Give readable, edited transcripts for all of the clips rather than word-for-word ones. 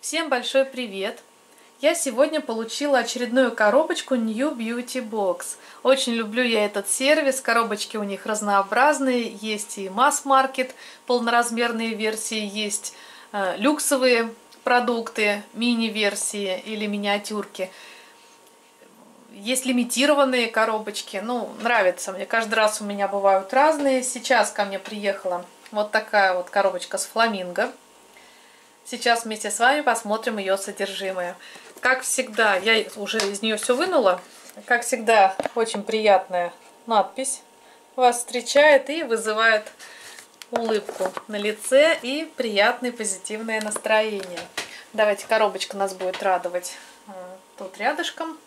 Всем большой привет! Я сегодня получила очередную коробочку New Beauty Box. Очень люблю я этот сервис, коробочки у них разнообразные, есть и масс-маркет, полноразмерные версии, есть люксовые продукты, мини-версии или миниатюрки. Есть лимитированные коробочки, нравится мне, каждый раз у меня бывают разные. Сейчас ко мне приехала вот такая вот коробочка с фламинго. Сейчас вместе с вами посмотрим ее содержимое. Как всегда, я уже из нее все вынула. Как всегда, очень приятная надпись вас встречает и вызывает улыбку на лице и приятное позитивное настроение. Давайте, коробочка нас будет радовать тут рядышком.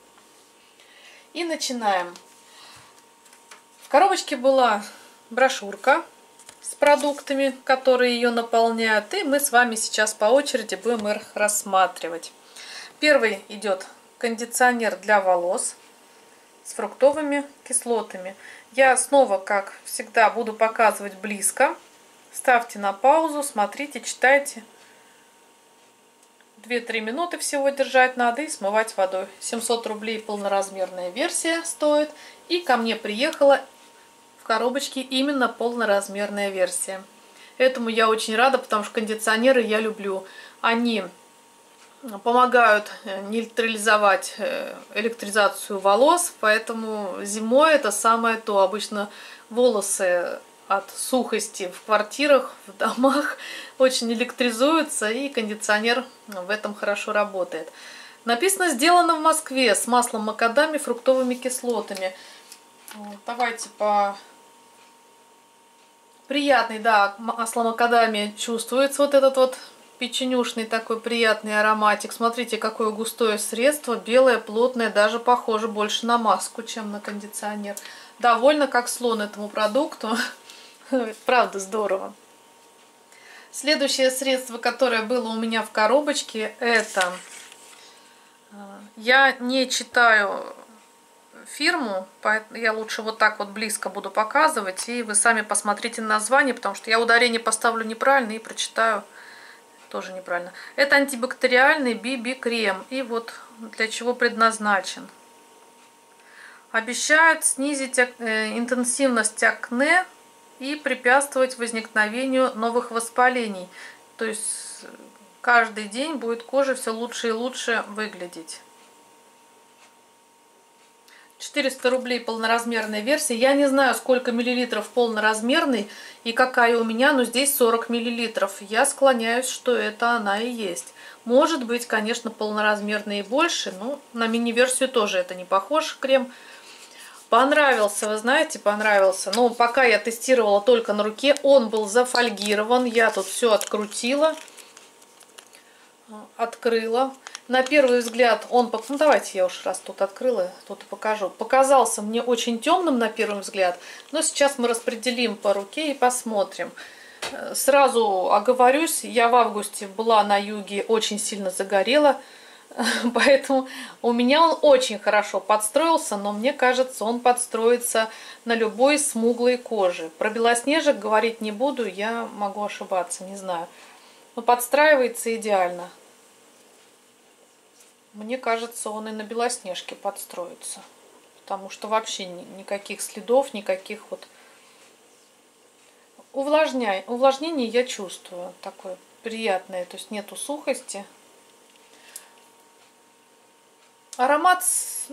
И начинаем. В коробочке была брошюрка с продуктами, которые ее наполняют, и мы с вами сейчас по очереди будем их рассматривать. Первый идет кондиционер для волос с фруктовыми кислотами. Я снова, как всегда, буду показывать близко. Ставьте на паузу, смотрите, читайте. 2-3 минуты всего держать надо и смывать водой. 700 рублей полноразмерная версия стоит. И ко мне приехала в коробочке именно полноразмерная версия. Этому я очень рада, потому что кондиционеры я люблю. Они помогают нейтрализовать электризацию волос, поэтому зимой это самое то. Обычно волосы от сухости в квартирах, в домах очень электризуются, и кондиционер в этом хорошо работает. Написано: сделано в Москве с маслом макадамия, фруктовыми кислотами. Давайте по... Приятный, да, масло макадамия чувствуется, вот этот вот печенюшный такой приятный ароматик. Смотрите, какое густое средство, белое, плотное, даже похоже больше на маску, чем на кондиционер. Довольно как слон этому продукту. Правда здорово. Следующее средство, которое было у меня в коробочке, это... Я не читаю фирму, поэтому я лучше вот так вот близко буду показывать, и вы сами посмотрите название, потому что я ударение поставлю неправильно и прочитаю тоже неправильно. Это антибактериальный BB-крем, и вот для чего предназначен. Обещают снизить интенсивность акне и препятствовать возникновению новых воспалений. То есть каждый день будет кожа все лучше и лучше выглядеть. 400 рублей полноразмерная версия. Я не знаю, сколько миллилитров полноразмерный и какая у меня, но здесь 40 миллилитров. Я склоняюсь, что это она и есть. Может быть, конечно, полноразмерный и больше, но на мини-версию тоже это не похож крем. Понравился, вы знаете, понравился. Но пока я тестировала только на руке, он был зафольгирован. Я тут все открутила, открыла. На первый взгляд он, ну давайте я уж раз тут открыла, тут и покажу. Показался мне очень темным на первый взгляд, но сейчас мы распределим по руке и посмотрим. Сразу оговорюсь, я в августе была на юге, очень сильно загорела, поэтому у меня он очень хорошо подстроился, но мне кажется, он подстроится на любой смуглой коже. Про белоснежек говорить не буду, я могу ошибаться, не знаю. Но подстраивается идеально. Мне кажется, он и на белоснежке подстроится. Потому что вообще никаких следов, никаких вот... Увлажнение я чувствую. Такое приятное. То есть нету сухости. Аромат...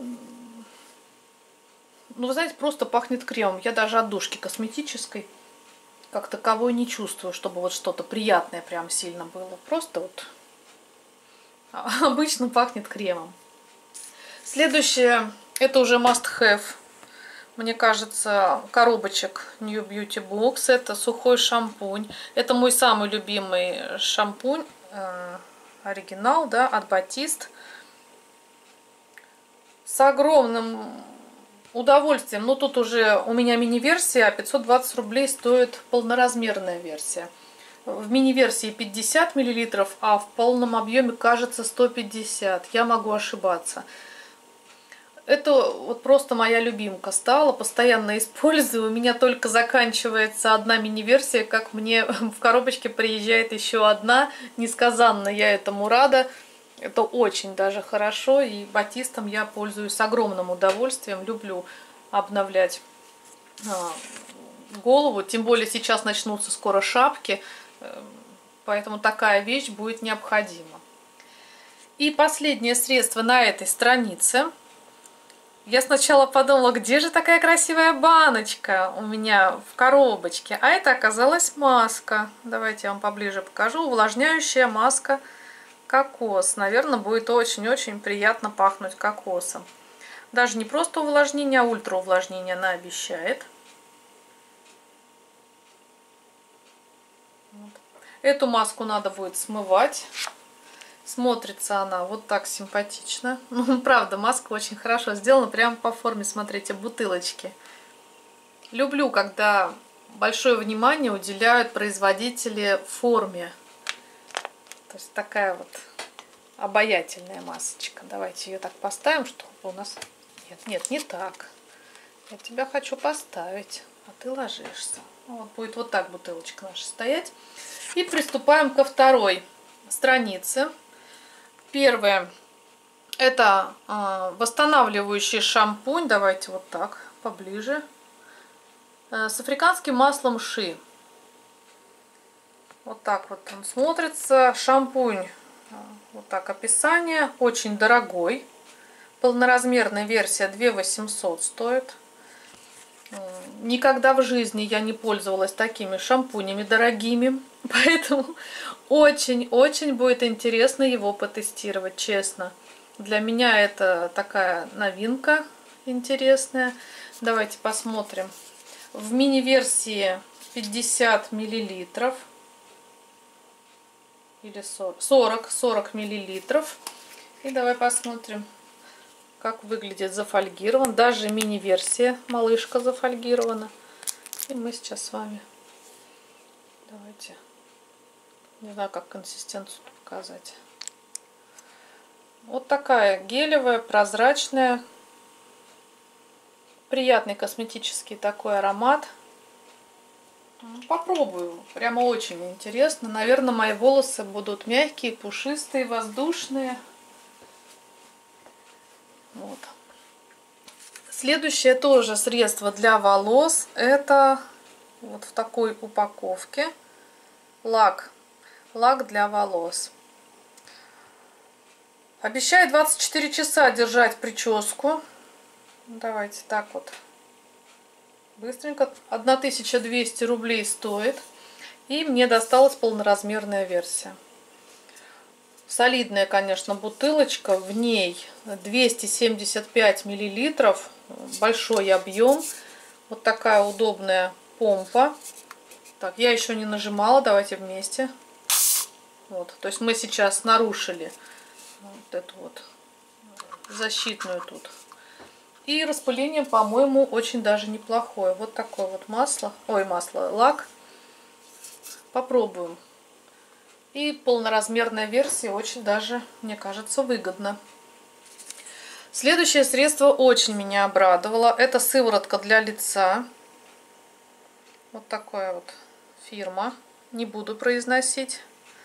Ну, вы знаете, просто пахнет кремом. Я даже отдушки косметической как таковой не чувствую, чтобы вот что-то приятное прям сильно было. Просто вот... Обычно пахнет кремом. Следующее, это уже must have. Мне кажется, коробочек New Beauty Box. Это сухой шампунь. Это мой самый любимый шампунь. Оригинал, да, от Batiste. С огромным удовольствием. Но тут уже у меня мини-версия. 520 рублей стоит полноразмерная версия. В мини-версии 50 мл, а в полном объеме, кажется, 150. Я могу ошибаться. Это вот просто моя любимка стала, постоянно использую. У меня только заканчивается одна мини-версия, как мне в коробочке приезжает еще одна. Несказанно я этому рада. Это очень даже хорошо, и батистом я пользуюсь с огромным удовольствием. Люблю обновлять голову, тем более сейчас начнутся скоро шапки, поэтому такая вещь будет необходима. И последнее средство на этой странице. Я сначала подумала, где же такая красивая баночка у меня в коробочке, а это оказалась маска. Давайте я вам поближе покажу. Увлажняющая маска кокос. Наверное, будет очень-очень приятно пахнуть кокосом. Даже не просто увлажнение, а ультраувлажнение она обещает. Вот. Эту маску надо будет смывать. Смотрится она вот так симпатично. Ну, правда, маска очень хорошо сделана. Прямо по форме, смотрите, бутылочки. Люблю, когда большое внимание уделяют производители форме. То есть такая вот обаятельная масочка. Давайте ее так поставим, чтобы у нас... Нет, не так. Я тебя хочу поставить, а ты ложишься. Вот будет вот так бутылочка наша стоять. И приступаем ко второй странице. Первое — это восстанавливающий шампунь. Давайте вот так, поближе. С африканским маслом ши. Вот так вот он смотрится. Шампунь, вот так описание. Очень дорогой. Полноразмерная версия 2800 стоит. Никогда в жизни я не пользовалась такими шампунями дорогими. Поэтому очень-очень будет интересно его потестировать, честно. Для меня это такая новинка интересная. Давайте посмотрим. В мини-версии 50 миллилитров. Или 40 миллилитров. И давай посмотрим, как выглядит зафольгирован. Даже мини-версия малышка зафольгирована. И мы сейчас с вами... Давайте... Не знаю, как консистенцию показать. Вот такая гелевая, прозрачная. Приятный косметический такой аромат. Попробую. Прямо очень интересно. Наверное, мои волосы будут мягкие, пушистые, воздушные. Вот. Следующее тоже средство для волос. Это вот в такой упаковке. Лак для волос. Обещает 24 часа держать прическу. Давайте так вот. Быстренько. 1200 рублей стоит. И мне досталась полноразмерная версия. Солидная, конечно, бутылочка. В ней 275 миллилитров. Большой объем. Вот такая удобная помпа. Так, я еще не нажимала. Давайте вместе. Вот. То есть мы сейчас нарушили вот эту вот защитную тут. И распыление, по-моему, очень даже неплохое. Вот такое вот лак. Попробуем. И полноразмерная версия очень даже, мне кажется, выгодна. Следующее средство очень меня обрадовало. Это сыворотка для лица. Вот такая вот фирма. Не буду произносить.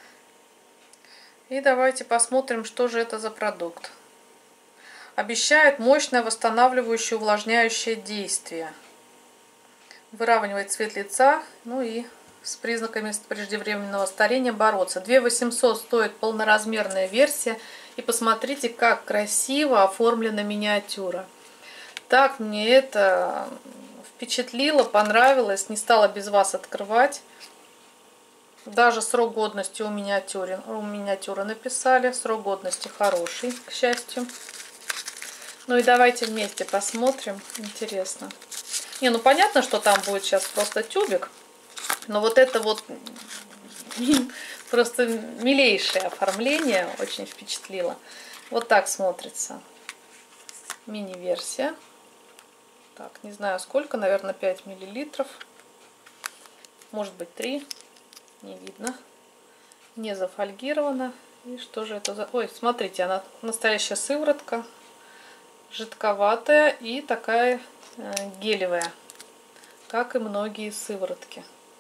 И давайте посмотрим, что же это за продукт. Обещает мощное восстанавливающее увлажняющее действие. Выравнивает цвет лица, ну и с признаками преждевременного старения бороться. 2800 стоит полноразмерная версия. И посмотрите, как красиво оформлена миниатюра. Так мне это впечатлило, понравилось. Не стала без вас открывать. Даже срок годности у миниатюры написали. Срок годности хороший, к счастью. Ну и давайте вместе посмотрим. Интересно. Не, ну понятно, что там будет сейчас просто тюбик. Но вот это вот просто милейшее оформление. Очень впечатлило. Вот так смотрится мини-версия. Так, не знаю сколько. Наверное, 5 миллилитров. Может быть 3. Не видно. Не зафольгировано. И что же это за... Ой, смотрите, она настоящая сыворотка. жидковатая и такая гелевая, как и многие сыворотки.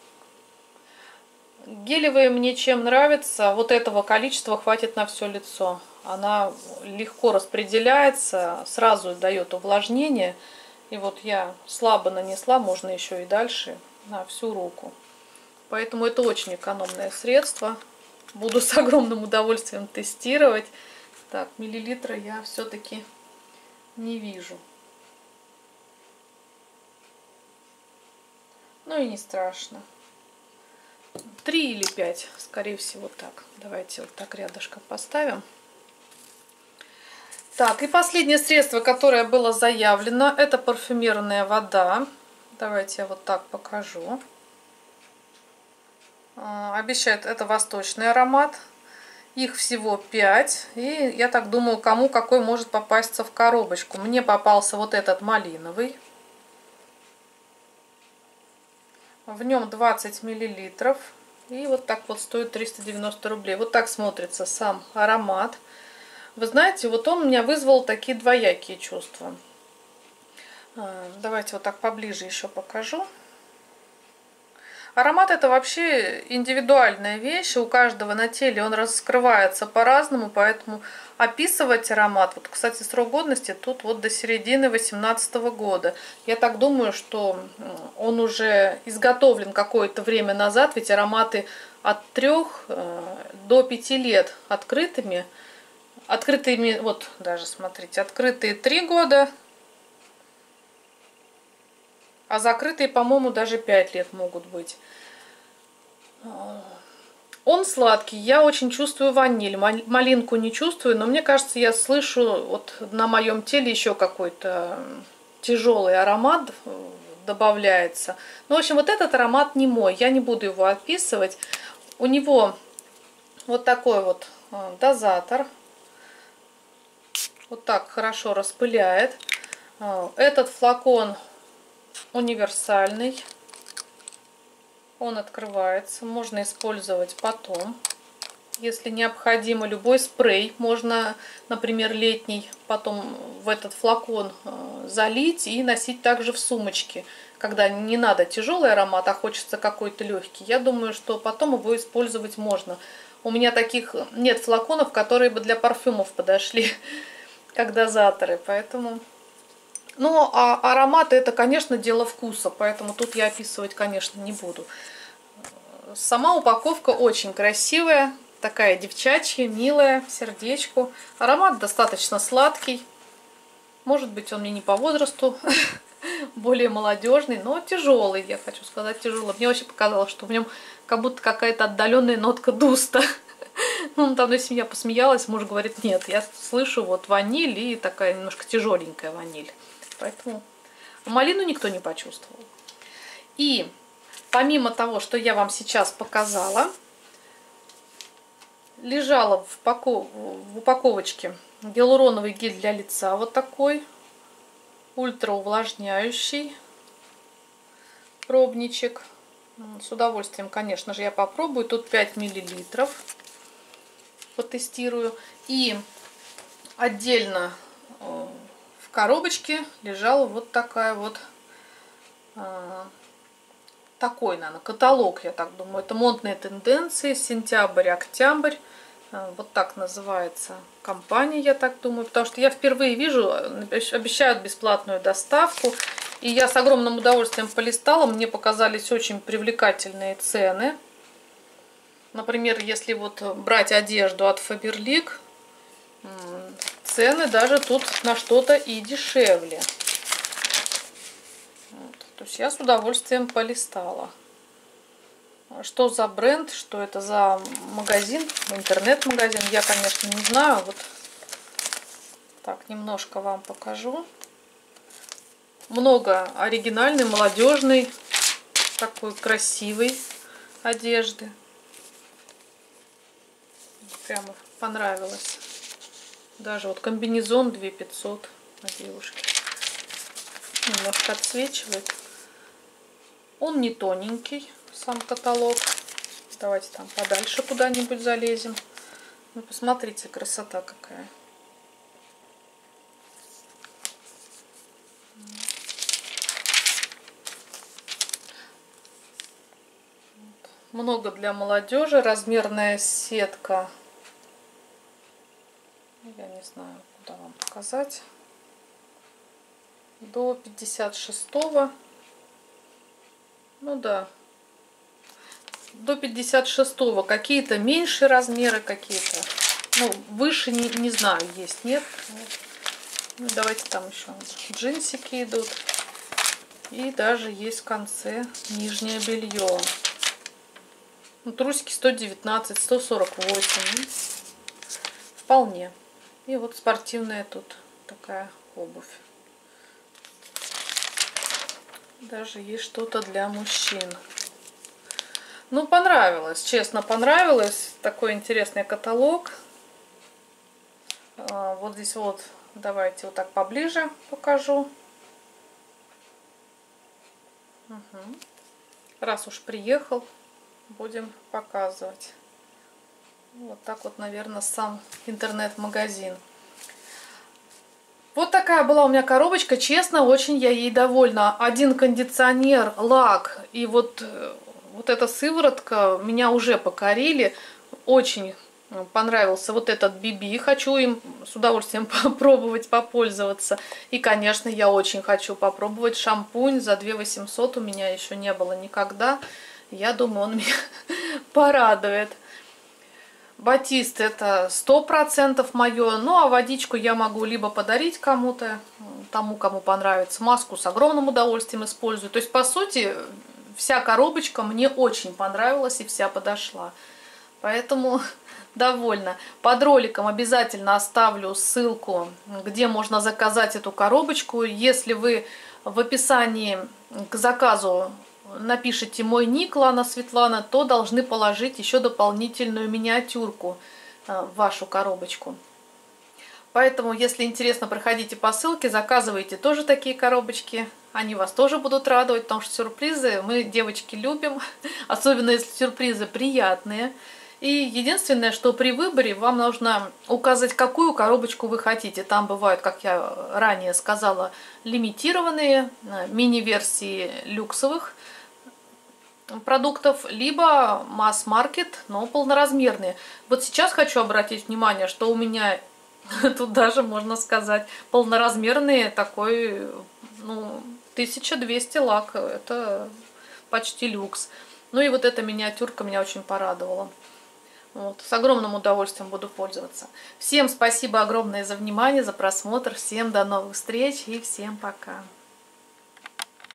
Гелевые мне чем нравится, вот этого количества хватит на все лицо. Она легко распределяется, сразу дает увлажнение. И вот я слабо нанесла, можно еще и дальше на всю руку. Поэтому это очень экономное средство. Буду с огромным удовольствием тестировать. Так, миллилитра я все-таки не вижу. Ну и не страшно. 3 или 5, скорее всего, так. Давайте вот так рядышком поставим. Так, и последнее средство, которое было заявлено, это парфюмерная вода. Давайте я вот так покажу. Обещают, это восточный аромат. Их всего 5. И я так думаю, кому какой может попасться в коробочку. Мне попался вот этот малиновый. В нем 20 миллилитров. И вот так вот стоит 390 рублей. Вот так смотрится сам аромат. Вы знаете, вот он у меня вызвал такие двоякие чувства. Давайте вот так поближе еще покажу. Аромат это вообще индивидуальная вещь. У каждого на теле он раскрывается по-разному. Поэтому описывать аромат. Вот, кстати, срок годности тут вот до середины 2018 года. Я так думаю, что он уже изготовлен какое-то время назад. Ведь ароматы от 3 до 5 лет открытыми. Открытыми, вот даже смотрите, открытые 3 года. А закрытые, по-моему, даже 5 лет могут быть. Он сладкий, я очень чувствую ваниль. Малинку не чувствую, но мне кажется, я слышу вот на моем теле еще какой-то тяжелый аромат добавляется. Ну, в общем, вот этот аромат не мой, я не буду его описывать. У него вот такой вот дозатор. Вот так хорошо распыляет. Этот флакон универсальный. Он открывается. Можно использовать потом. Если необходимо, любой спрей можно, например, летний, потом в этот флакон залить и носить также в сумочке. Когда не надо тяжелый аромат, а хочется какой-то легкий. Я думаю, что потом его использовать можно. У меня таких нет флаконов, которые бы для парфюмов подошли, как дозаторы. Поэтому... Ну, а ароматы это, конечно, дело вкуса, поэтому тут я описывать, конечно, не буду. Сама упаковка очень красивая, такая девчачья, милая, сердечку. Аромат достаточно сладкий. Может быть, он мне не по возрасту, более молодежный, но тяжелый, я хочу сказать, тяжелый. Мне вообще показалось, что в нем как будто какая-то отдаленная нотка дуста. Ну, там семья посмеялась, муж говорит, нет, я слышу вот ваниль и такая немножко тяжеленькая ваниль. Поэтому малину никто не почувствовал. И помимо того, что я вам сейчас показала, лежала в упаковочке гиалуроновый гель для лица. Вот такой ультраувлажняющий пробничек. С удовольствием, конечно же, я попробую. Тут 5 миллилитров. Потестирую. И отдельно в коробочке лежала вот такая вот такой, наверное, каталог, я так думаю. Это модные тенденции, сентябрь-октябрь. Вот так называется компания, я так думаю. Потому что я впервые вижу, обещают бесплатную доставку. И я с огромным удовольствием полистала. Мне показались очень привлекательные цены. Например, если вот брать одежду от Faberlic, цены даже тут на что-то и дешевле. То есть я с удовольствием полистала. Что за бренд, что это за магазин, интернет-магазин, я, конечно, не знаю. Вот так, немножко вам покажу. Много оригинальной, молодежной, такой красивой одежды. Прямо понравилось. Даже вот комбинезон 2500 на девушке. Немножко отсвечивает. Он не тоненький, сам каталог. Давайте там подальше куда-нибудь залезем. Ну, посмотрите, красота какая. Много для молодежи. Размерная сетка. Я не знаю, куда вам показать. До 56-го. Ну да. До 56-го. Какие-то меньшие размеры, какие-то. Ну, выше не знаю, есть, нет. Ну, давайте там еще джинсики идут. И даже есть в конце нижнее белье. Ну, трусики 119, 148. Вполне. И вот спортивная тут такая обувь. Даже есть что-то для мужчин. Ну, понравилось, честно, понравилось. Такой интересный каталог. Вот здесь вот, давайте вот так поближе покажу. Угу. Раз уж приехал, будем показывать. Вот так вот, наверное, сам интернет-магазин. Вот такая была у меня коробочка. Честно, очень я ей довольна. Один кондиционер, лак и вот эта сыворотка меня уже покорили. Очень понравился вот этот BB. Хочу им с удовольствием попробовать, попользоваться. И, конечно, я очень хочу попробовать шампунь. За 2 800 у меня еще не было никогда. Я думаю, он меня порадует. Батист это 100% мое. Ну а водичку я могу либо подарить кому-то, тому, кому понравится. Маску с огромным удовольствием использую. То есть, по сути, вся коробочка мне очень понравилась и вся подошла. Поэтому довольна. Под роликом обязательно оставлю ссылку, где можно заказать эту коробочку. Если вы в описании к заказу напишите мой ник Лана Светлана, то должны положить еще дополнительную миниатюрку в вашу коробочку. Поэтому, если интересно, проходите по ссылке, заказывайте тоже такие коробочки. Они вас тоже будут радовать, потому что сюрпризы мы, девочки, любим. Особенно если сюрпризы приятные. И единственное, что при выборе вам нужно указать, какую коробочку вы хотите. Там бывают, как я ранее сказала, лимитированные мини-версии люксовых продуктов, либо масс-маркет, но полноразмерные. Вот сейчас хочу обратить внимание, что у меня тут даже, можно сказать, полноразмерный такой, ну, 1200 лак. Это почти люкс. Ну и вот эта миниатюрка меня очень порадовала. Вот, с огромным удовольствием буду пользоваться. Всем спасибо огромное за внимание, за просмотр. Всем до новых встреч и всем пока.